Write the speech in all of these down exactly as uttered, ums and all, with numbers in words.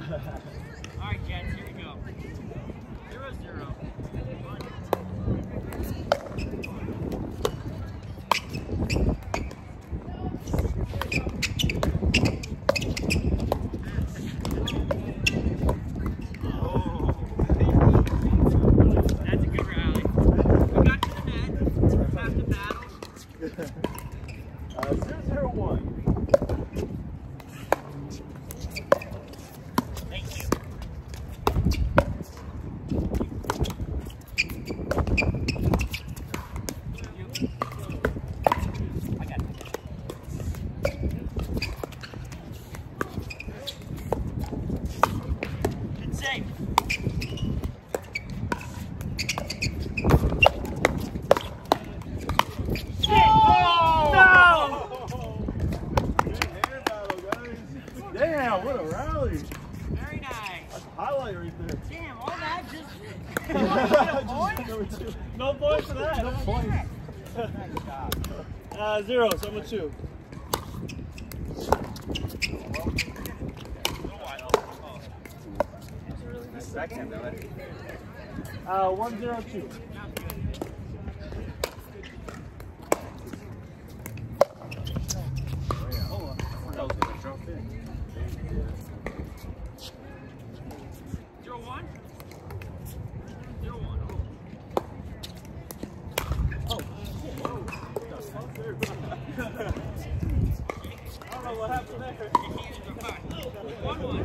right, Jets, here we go. Zero, zero. Damn, what a rally. Very nice. That's a highlight right there. Damn, all that just... just no points for that. No points. Nice job. Uh, zero, so I'm a two. That's a really nice backhand, though. Uh, one, zero, two. Zero one? Zero one. Oh. I don't know what happened there. One one.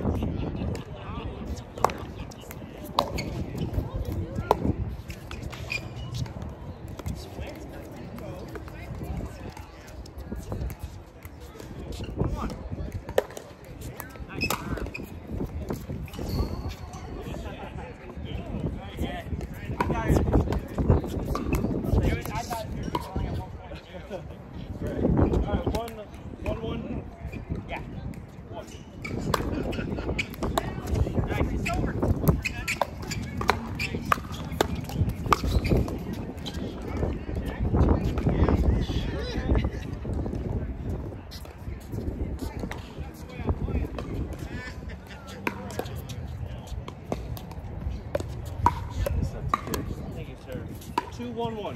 Two, one, one.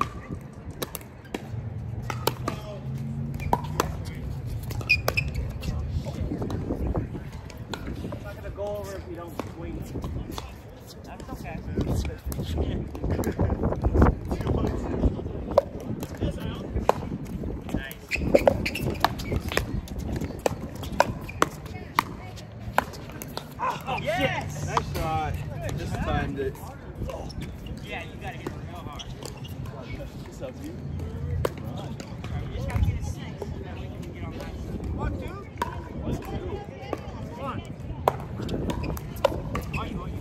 It's not gonna go over if you don't swing. That's okay. Oh, yes! Shit. Nice shot. Just timed it. Yeah, you gotta hit it real hard. What's up, dude? You just gotta get a six, and then we can get on that. One, two? One, two. One. Oh, you, oh, you.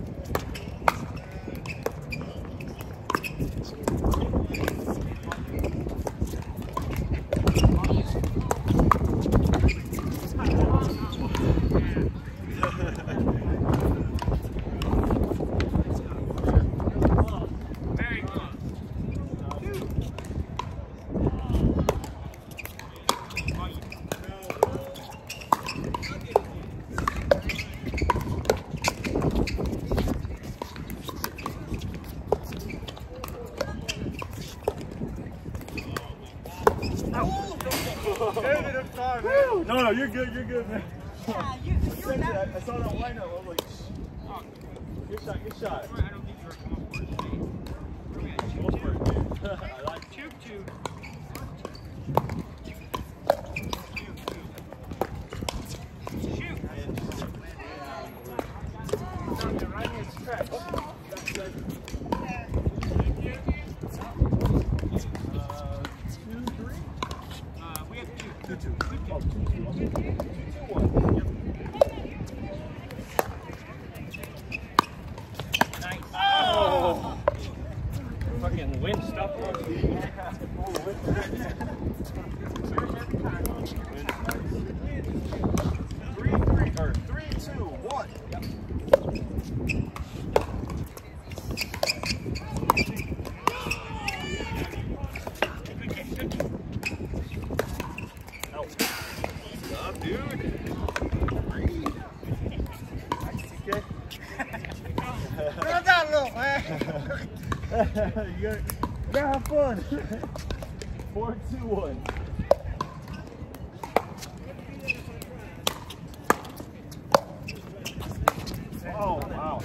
Very close. No, no, you're good, you're good, man. Yeah, you, you're I, not. I saw that lineup, I was like, Oh, good shot, good shot. I don't think you're come up for it. Where we at? Two, Go for it, dude. I like two, two. Shoot. right here, stretch. Two, two. Oh, two, two. Okay. Two, two, one. Yep. Nice. Oh! Fucking wind stuff. Three, three, or three, two, one. Yep. Dude. you gotta, you gotta have fun. Four, two, one. Oh wow!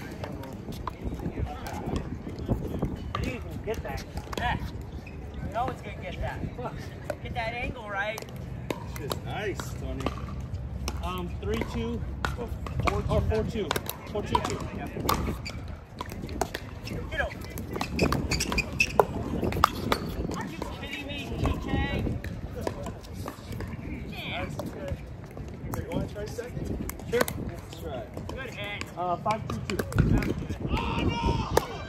You can get that. Yeah. You know it's gonna get that. Get that angle right. Shit's nice, Tony. Um, three, two, oh, four, two, oh, four, two, four, two, two. Get over. Are you kidding me, T K? Yeah. That's good. You want to try second? Sure. Let's try. Good hit. Uh, five, two, two. That's good. Oh no!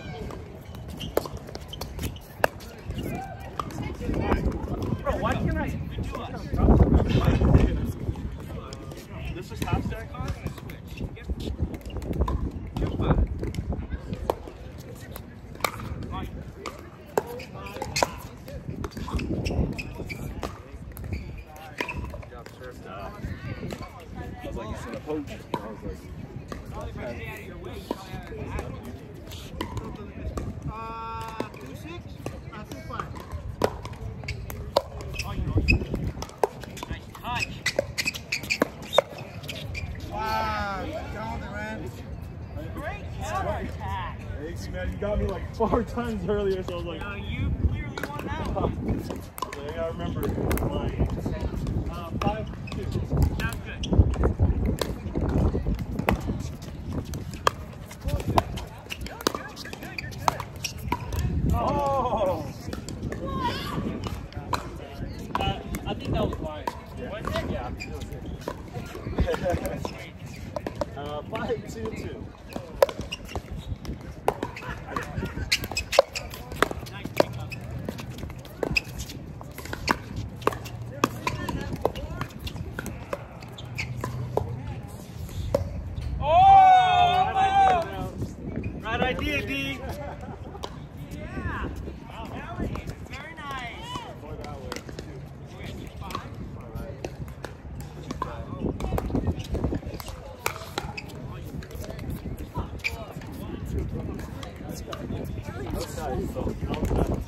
Bro, why can't I do it? This is half stack. I was like, you said a poach. I was like, Uh, two six, uh, two five. Nice touch. Wow, get on the man. Great counter attack. thanks, man. You got me like four times earlier, so I was like, No, you clearly won that one. I gotta remember mine. Uh, five, two. Sounds good. Oh! Uh, I think that was mine. Yeah. Was it? Yeah, it was it. uh, five, two, two. Nice pickup. Oh! Right idea, D. Yeah. Very nice. Or that way. Outside, so outside.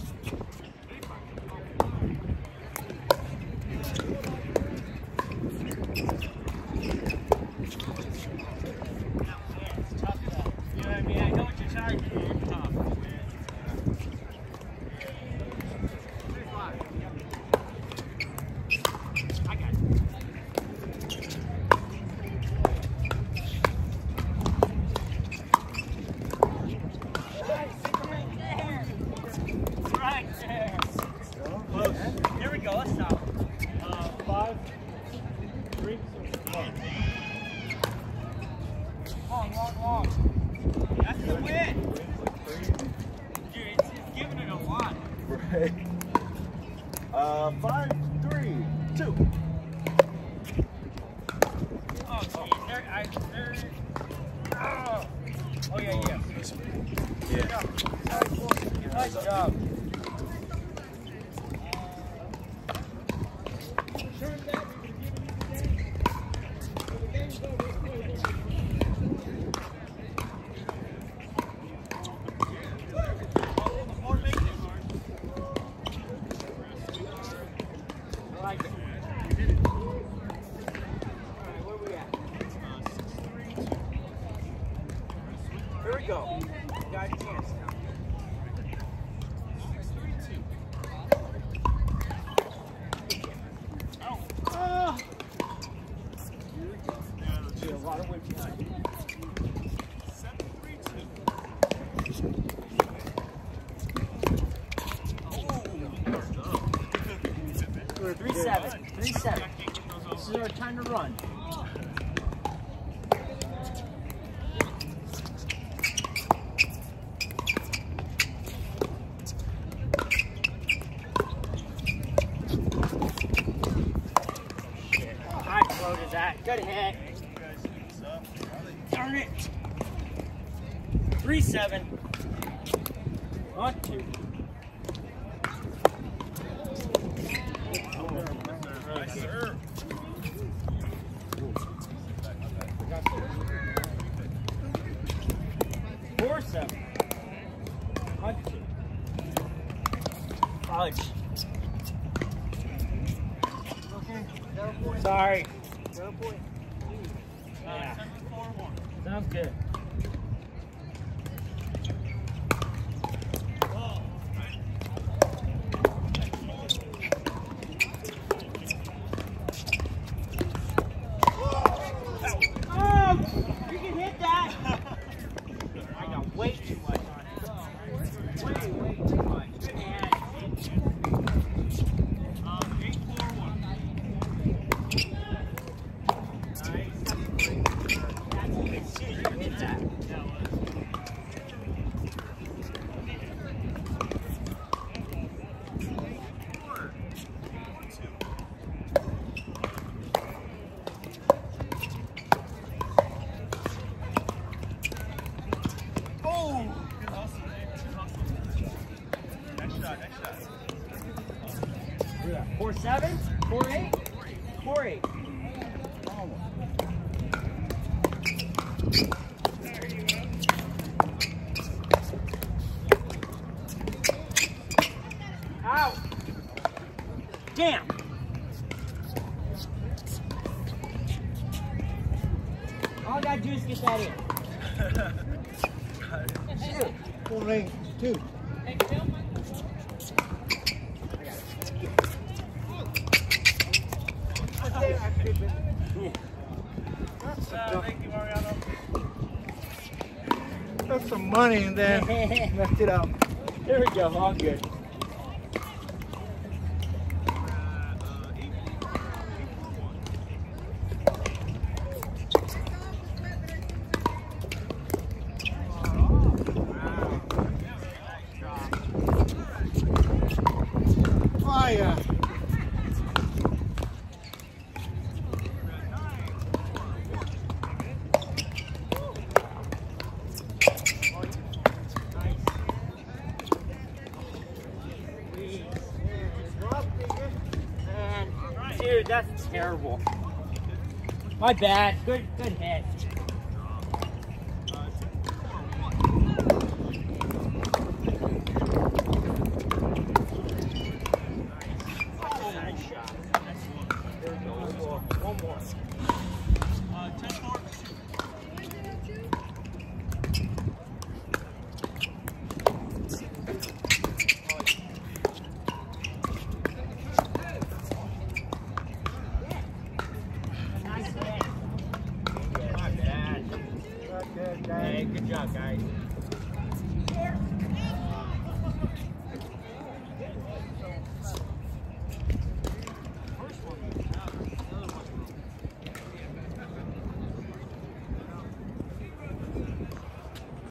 It's tough though. You know what I mean? I know what you're trying to do. It's tough. I got it. Right there. Close. Here we go. Let's stop. Uh, five, three, one. Long, long, long. That's the win. Dude, it's, it's giving it a lot. Right. Uh, five, three, two. Oh, geez. There, I, there. Oh. Oh, yeah, yeah. Yeah. Nice job. I like it. Alright, where we at? Here we go. You got a chance now. Ah! Yeah, a lot of weight behind. We're three seven. Three seven. This is our time to run. High floated that. Good hit. Darn it. Three seven. One two. Nice serve. Four seven. One two. Zero point. Sorry. Zero point. Yeah. seven four one. Sounds good. Oh, you can hit that. I got way too much on it. Way, way too much. Good hand. Um, eight four one. Nice. You can hit that. Four seven? Four eight? Four eight. Out. Damn. All I gotta do is get that in. Shoot. Four eight. Two. Uh, thank you, Mariano. That's some money and then messed it up. There we go, all good. Fire. Dude, that's terrible. My bad. Good, good hit. Nice shot. There we go. One more. One more. Uh, ten four. Nice hit. My bad. Not good, guys. Hey, good job, guys.